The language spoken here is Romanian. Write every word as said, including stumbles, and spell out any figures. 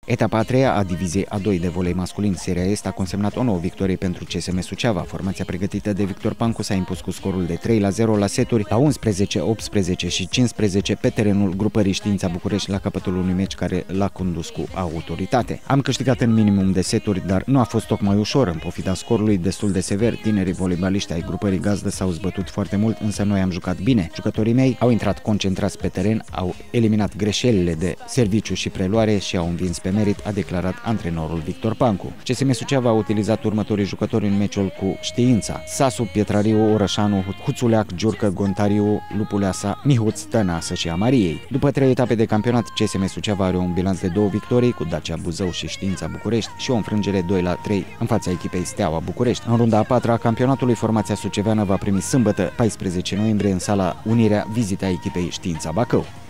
Etapa a treia a diviziei a doi de volei masculin Seria Est a consemnat o nouă victorie pentru C S M Suceava. Formația pregătită de Victor Pancu s-a impus cu scorul de trei la zero la seturi, la unsprezece, optsprezece și cincisprezece pe terenul grupării Știința București la capătul unui meci care l-a condus cu autoritate. Am câștigat în minimum de seturi, dar nu a fost tocmai ușor. În pofida scorului destul de sever, tinerii voleibaliști ai grupării gazdă s-au zbătut foarte mult, însă noi am jucat bine. Jucătorii mei au intrat concentrați pe teren, au eliminat greșelile de serviciu și preluare și au învins pe merit, a declarat antrenorul Victor Pancu. C S M Suceava a utilizat următorii jucători în meciul cu Știința: Sasu, Pietrariu, Orășanu, Huțuleac, Giurcă, Gontariu, Lupuleasa, Mihuț, Tănasă și Amariei. După trei etape de campionat, C S M Suceava are un bilanț de două victorii cu Dacia Buzău și Știința București și o înfrângere doi la trei în fața echipei Steaua București. În runda a patra a campionatului, formația suceveană va primi sâmbătă, paisprezece noiembrie, în sala Unirea, vizita echipei Știința Bacău.